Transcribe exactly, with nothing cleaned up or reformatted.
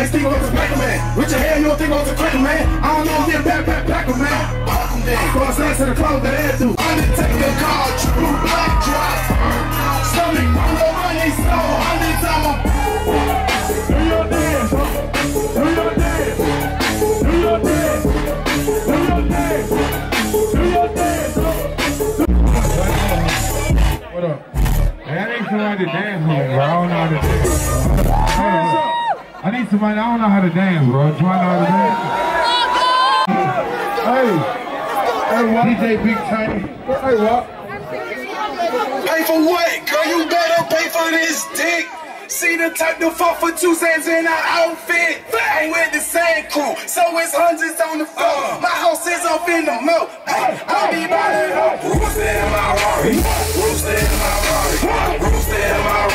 might think I was a blacker man. With your hair, you don't think I was a cracker man. I don't know if you're a back, back, backer man. Go outside to the clothes that ass do. Undertaker car, true black drop. Stomach, I'm the money, so hundred time I'm. Do your dance, do your dance, do your dance, do your dance, do your dance. What up? Hey, I need somebody to dance with me, bro. I don't know how to dance. Hold on. I need somebody, I don't know how to dance, bro. Do I know how to dance? Hey, hey, what? D J Big Tiny. Hey, what? Pay for what? Girl, you better pay for this dick. See the type to fuck for two cents in our outfit. Ain't with the same crew, so it's hundreds on the floor. My house is up in the moat. I'll be buying up. Roosted in my Rari. Roosted in my Rari. Roosted in my Rari.